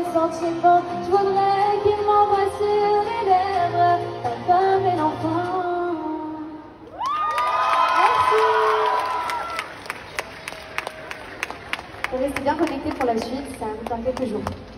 sentiments. Je voudrais qu'il m'embrasse sur les lèvres, la femme et l'enfant. Merci. Restez bien connectés pour la suite, ça va nous faire quelques jours.